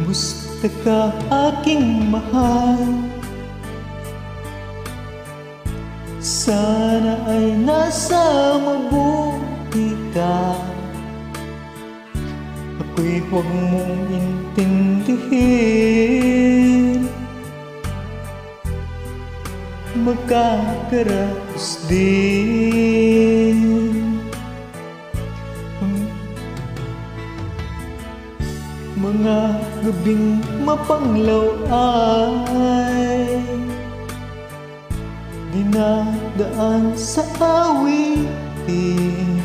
Kumusta ka aking mahal? Sana ay nasa mabuti ka. Ako'y huwag mong intindihin, magkakaraos din. Mga gabing mapanglaw ay dinadaan sa awitin.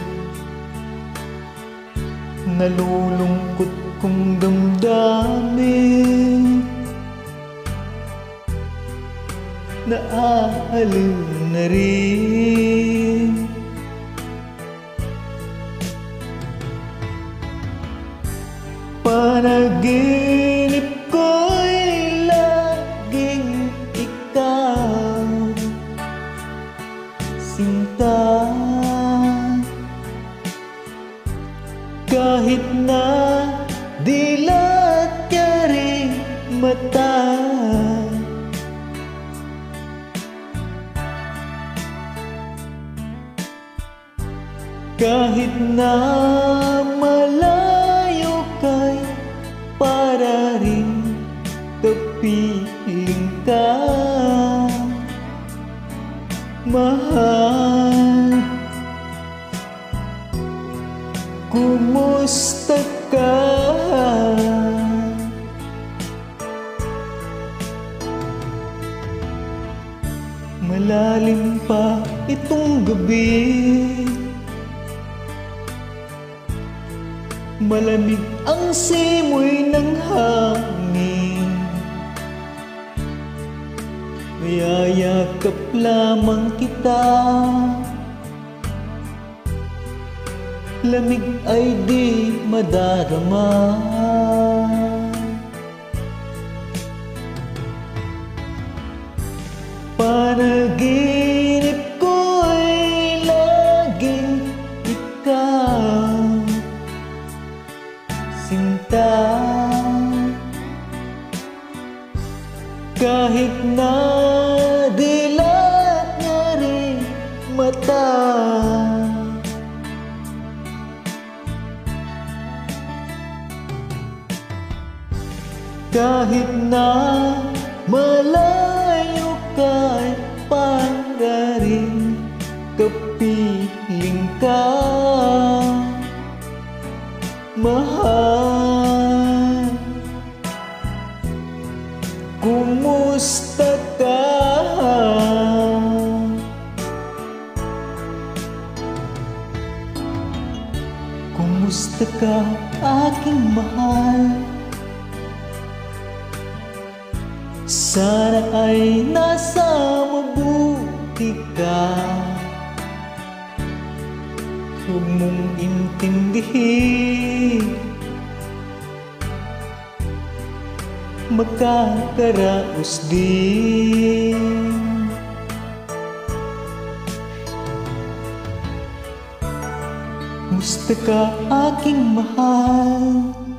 Nalulungkot kong damdamin, naaaliw na rin. Panaginip ko'y laging ikaw, sinta. Kahit na dilat ka rin mata, kahit na malayo ka'y para rin kapiling ka, mahal. Kumusta ka? Malalim pa itong gabi, malamig ang simoy ng hangin. Mayayakap lamang kita, lamig ay di madarama. Panaginip ko'y laging ikaw, sinta. Kahit na dilat nga rin mata, kahit na malayo ka'y para rin kapiling ka, mahal. Kumusta ka? Kumusta ka aking mahal? Sana ay nasa mabuti ka. Huwag mong intindihin, magkakaraos din. Kumusta ka aking mahal?